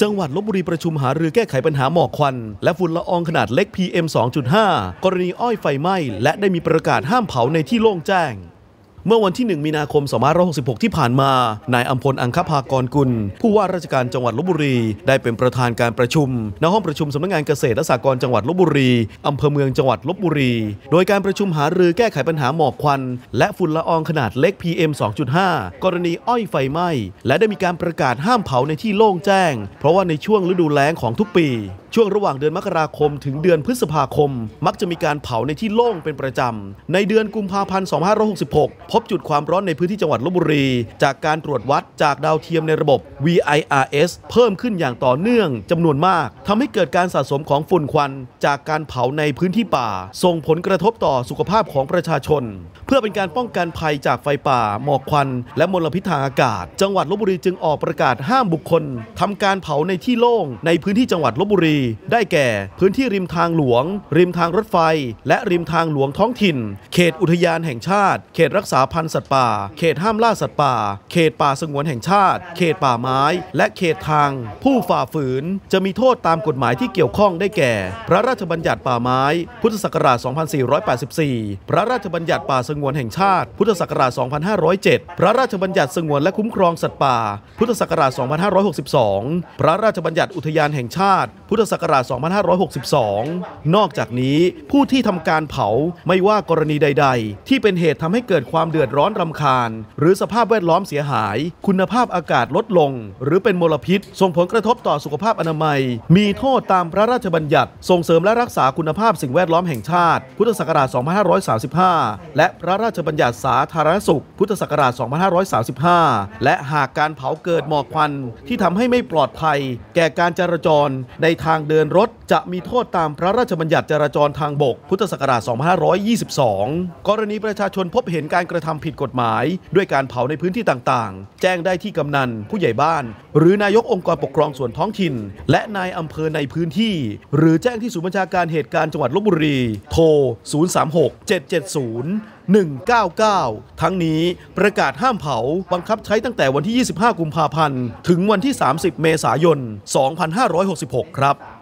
จังหวัดลพบุรีประชุมหารือแก้ไขปัญหาหมอกควันและฝุ่นละอองขนาดเล็ก PM 2.5 กรณีอ้อยไฟไหม้และได้มีประกาศห้ามเผาในที่โล่งแจ้งเมื่อวันที่ 1 มีนาคม 2566 ที่ผ่านมานายอัมพล อังคภากรกุลผู้ว่าราชการจังหวัดลพบุรีได้เป็นประธานการประชุมณห้องประชุมสำนักงานเกษตรและสหกรณ์จังหวัดลพบุรีอำเภอเมืองจังหวัดลพบุรีโดยการประชุมหารือแก้ไขปัญหาหมอกควันและฝุ่นละอองขนาดเล็ก PM 2.5 กรณีอ้อยไฟไหม้และได้มีการประกาศห้ามเผาในที่โล่งแจ้งเพราะว่าในช่วงฤดูแล้งของทุกปีช่วงระหว่างเดือนมกราคมถึงเดือนพฤษภาคมมักจะมีการเผาในที่โล่งเป็นประจำในเดือนกุมภาพันธ์ 2566 พบจุดความร้อนในพื้นที่จังหวัดลพบุรีจากการตรวจวัดจากดาวเทียมในระบบ VIRS เพิ่มขึ้นอย่างต่อเนื่องจำนวนมากทำให้เกิดการสะสมของฝุ่นควันจากการเผาในพื้นที่ป่าส่งผลกระทบต่อสุขภาพของประชาชนเพื่อเป็นการป้องกันภัยจากไฟป่าหมอกควันและมลพิษทางอากาศจังหวัดลพบุรีจึงออกประกาศห้ามบุคคลทำการเผาในที่โล่งในพื้นที่จังหวัดลพบุรีได้แก่พื้นที่ริมทางหลวงริมทางรถไฟและริมทางหลวงท้องถิ่นเขตอุทยานแห่งชาติเขตรักษาพันธุ์สัตว์ป่าเขตห้ามล่าสัตว์ป่าเขตป่าสงวนแห่งชาติเขตป่าไม้และเขตทางผู้ฝ่าฝืนจะมีโทษตามกฎหมายที่เกี่ยวข้องได้แก่พระราชบัญญัติป่าไม้พุทธศักราช 2484 พระราชบัญญัติป่าสงวนแห่งชาติพุทธศักราช 2507 พระราชบัญญัติสงวนและคุ้มครองสัตว์ป่าพุทธศักราช 2562 พระราชบัญญัติอุทยานแห่งชาติพุทธศักราช 2562 นอกจากนี้ผู้ที่ทำการเผาไม่ว่ากรณีใดๆที่เป็นเหตุทำให้เกิดความเดือดร้อนรำคาญหรือสภาพแวดล้อมเสียหายคุณภาพอากาศลดลงหรือเป็นมลพิษส่งผลกระทบต่อสุขภาพอนามัยมีโทษตามพระราชบัญญัติส่งเสริมและรักษาคุณภาพสิ่งแวดล้อมแห่งชาติพุทธศักราช 2535 และพระราชบัญญัติสาธารณสุขพุทธศักราช 2535 และหากการเผาเกิดหมอกควันที่ทำให้ไม่ปลอดภัยแก่การจราจรในทางเดินรถจะมีโทษตามพระราชบัญญัติจราจรทางบกพุทธศักราช 2522 กรณีประชาชนพบเห็นการกระทำผิดกฎหมายด้วยการเผาในพื้นที่ต่างๆแจ้งได้ที่กำนันผู้ใหญ่บ้านหรือนายกองค์กรปกครองส่วนท้องถิ่นและนายอำเภอในพื้นที่หรือแจ้งที่ศูนย์บัญชาการเหตุการณ์จังหวัดลพบุรีโทร 036-770-199 ทั้งนี้ประกาศห้ามเผาบังคับใช้ตั้งแต่วันที่ 25 กุมภาพันธ์ถึงวันที่ 30 เมษายน 2566 ครับ